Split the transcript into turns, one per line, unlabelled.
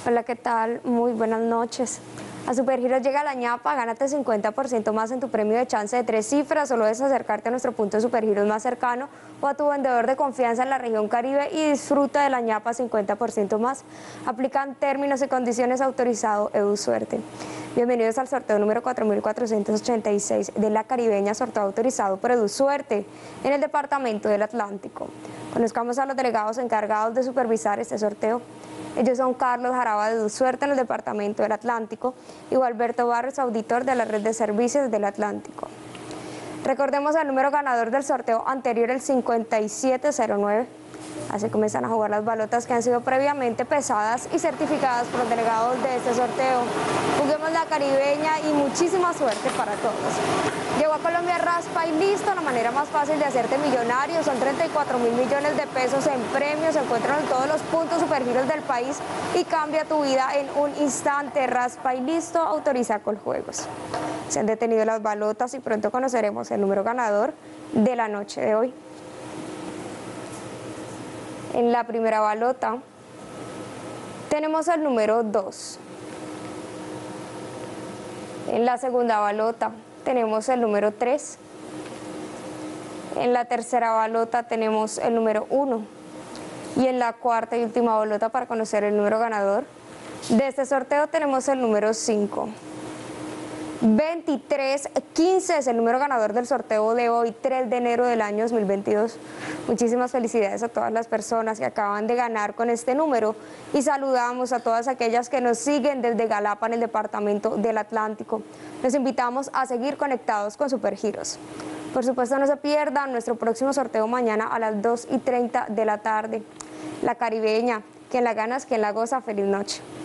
Hola, ¿qué tal? Muy buenas noches. A Supergiros llega la ñapa, gánate 50% más en tu premio de chance de 3 cifras. Solo es acercarte a nuestro punto de Supergiros más cercano o a tu vendedor de confianza en la región Caribe y disfruta de la ñapa 50% más. Aplican términos y condiciones. Autorizado Edu Suerte. Bienvenidos al sorteo número 4486 de la Caribeña, sorteo autorizado por Edu Suerte en el Departamento del Atlántico. Conozcamos a los delegados encargados de supervisar este sorteo. Ellos son Carlos Jaraba de Edu Suerte en el Departamento del Atlántico y Gualberto Barrios, auditor de la Red de Servicios del Atlántico. Recordemos el número ganador del sorteo anterior, el 5709. Así comienzan a jugar las balotas que han sido previamente pesadas y certificadas por los delegados de este sorteo. Juguemos la Caribeña y muchísima suerte para todos. Llegó a Colombia Raspa y Listo, la manera más fácil de hacerte millonario. Son 34.000 millones de pesos en premios. Se encuentran en todos los puntos Supergiros del país y cambia tu vida en un instante. Raspa y Listo, autoriza Coljuegos. Se han detenido las balotas y pronto conoceremos el número ganador de la noche de hoy. En la primera balota tenemos el número 2. En la segunda balota tenemos el número 3. En la tercera balota tenemos el número 1. Y en la cuarta y última balota, para conocer el número ganador de este sorteo, tenemos el número 5. 2315 es el número ganador del sorteo de hoy, 3 de enero del año 2022. Muchísimas felicidades a todas las personas que acaban de ganar con este número y saludamos a todas aquellas que nos siguen desde Galapa en el Departamento del Atlántico. Los invitamos a seguir conectados con Supergiros. Por supuesto, no se pierdan nuestro próximo sorteo mañana a las 2:30 de la tarde. La Caribeña, quien la gana es quien la goza. Feliz noche.